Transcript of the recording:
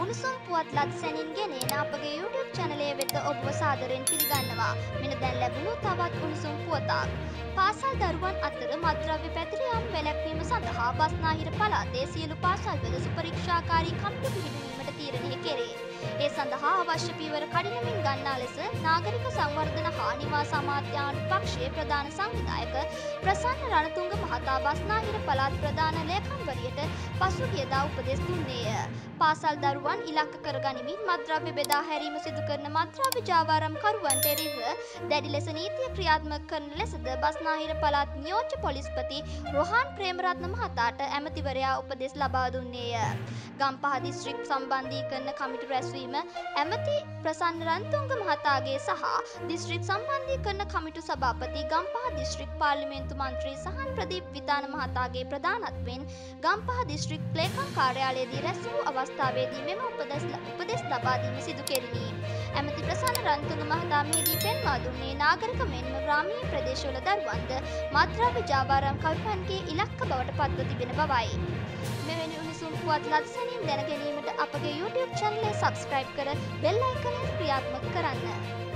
උණුසුම් පුවත් ලත්සැනින් ගෙනෙන අපගේ YouTube චැනලය වෙත ඔබව සාදරයෙන් පිළිගන්නවා. මෙන්න දැන් ලැබුණු තවත් උණුසුම් පුවතක්. පාසල් දරුවන් අතර මත්ද්‍රව්‍ය පැතිරීම වැළැක්වීම සඳහා බස්නාහිර පළාතේ සියලු පාසල්වල සුපරීක්ෂාකාරී කමිටු පිහිටුවීමට තීරණය කෙරේ. ඒ සඳහා අවශ්‍ය පියවර කඩිනමින් ගන්නා ලෙස නාගරික සංවර්ධන හා නිවාස අමාත්‍යාංශ පක්ෂයේ ප්‍රධාන සංවිධායක ප්‍රසන්න රණතුංග මහතා බස්නාහිර පළාත් ප්‍රධාන ලේකම්වරියට පසුගියදා උපදෙස් දුන්නේය. පාසල් දරුවන් ඉලක්ක කරගනිමින් මත්ද්‍රව්‍ය බෙදා හැරීම සිදු කරන මත්ද්‍රව්‍ය ජාවාරම්කරුවන්ට එරෙහිව දැඩි ලෙස නීතිය ක්‍රියාත්මක කරන ලෙසද බස්නාහිර පළාත් නියෝජ්‍ය පොලිස්පති රොහාන් ප්‍රේමරත්න මහතාට ඇමතිවරයා උපදෙස් ලබා දුන්නේය. ගම්පහ දිස්ත්‍රික් සම්බන්ධීකරණ කමිටු රැස්වීම ඇමති ප්‍රසන්න රණතුංග මහතාගේ සහ දිස්ත්‍රික් සම්බන්ධීකරණ කමිටු සභාපති ගම්පහ දිස්ත්‍රික් පාර්ලිමේන්තු මන්ත්‍රී සහන් ප්‍රදීප් විතාන මහතාගේ ප්‍රධානත්වයෙන් ගම්පහ දිස්ත්‍රික් ලේකම් කාර්යාලයේදී රැස් වූ අවස්ථාවේදී මෙම උපදෙස් ලබා දීම සිදු කෙරිණි. ඇමති ප්‍රසන්න රණතුංග මහතා මෙහිදී පෙන්වා දුන්නේ නාගරික මෙන්ම ග්‍රාමීය ප්‍රදේශවල දරුවන්ද මත්ද්‍රව්‍ය ජාවාරම්කරුවන්ගේ ඉලක්ක බවට පත්ව තිබෙන බවයි. මෙවැනි උණුසුම් පුවත් ලස්සනින් දැන ගැනීමට අපගේ YouTube channel එක subscribe කර bell icon එක ක්‍රියාත්මක කරන්න.